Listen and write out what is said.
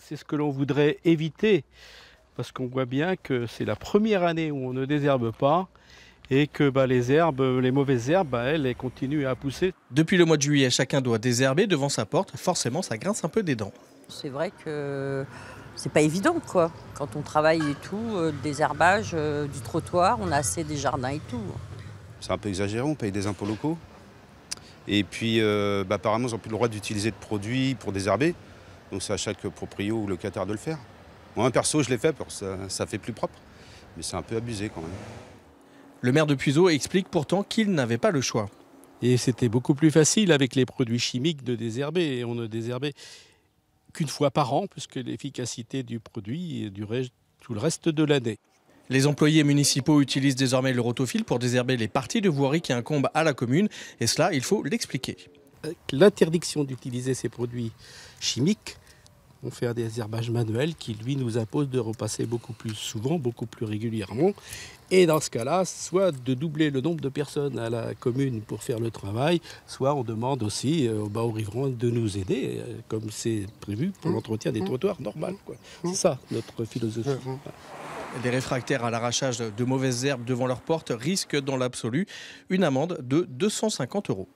C'est ce que l'on voudrait éviter, parce qu'on voit bien que c'est la première année où on ne désherbe pas et que les herbes, les mauvaises herbes, elles continuent à pousser. Depuis le mois de juillet, chacun doit désherber devant sa porte. Forcément, ça grince un peu des dents. C'est vrai que c'est pas évident, quoi. Quand on travaille et tout, le désherbage du trottoir, on a assez des jardins et tout. C'est un peu exagéré, on paye des impôts locaux. Et puis, apparemment, ils n'ont plus le droit d'utiliser de produits pour désherber. Donc c'est à chaque proprio ou locataire de le faire. Moi, perso, je l'ai fait parce que ça fait plus propre. Mais c'est un peu abusé quand même. Le maire de Puiseaux explique pourtant qu'il n'avait pas le choix. Et c'était beaucoup plus facile avec les produits chimiques de désherber. Et on ne désherbait qu'une fois par an, puisque l'efficacité du produit durait tout le reste de l'année. Les employés municipaux utilisent désormais le rotophile pour désherber les parties de voirie qui incombent à la commune. Et cela, il faut l'expliquer. L'interdiction d'utiliser ces produits chimiques, on fait un désherbage manuel qui, lui, nous impose de repasser beaucoup plus souvent, beaucoup plus régulièrement. Et dans ce cas-là, soit de doubler le nombre de personnes à la commune pour faire le travail, soit on demande aussi aux riverains de nous aider, comme c'est prévu pour l'entretien des trottoirs normal. C'est ça notre philosophie. Les réfractaires à l'arrachage de mauvaises herbes devant leur porte risquent dans l'absolu une amende de 250 €.